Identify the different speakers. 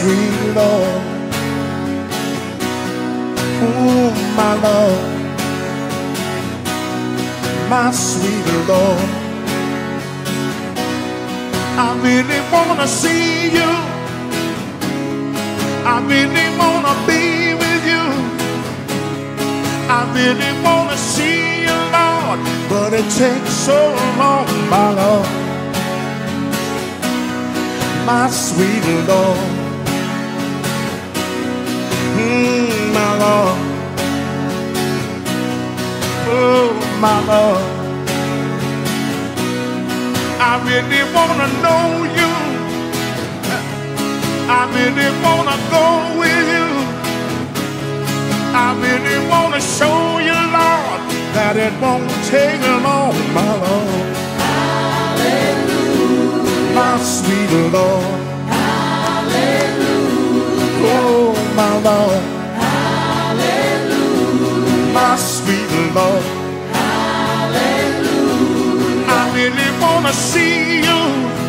Speaker 1: sweet Lord. Oh, my Lord, my sweet Lord. I really wanna see you. I really wanna be with you. I really wanna see you, Lord, but it takes so long, my Lord, my sweet Lord. My Lord, oh, my Lord. I really wanna know you. I really wanna go with you. I really wanna show you, Lord, that it won't take long, my Lord. Hallelujah. My sweet Lord. Hallelujah. Oh, my Lord. Hallelujah. My sweet Lord. I really wanna see you.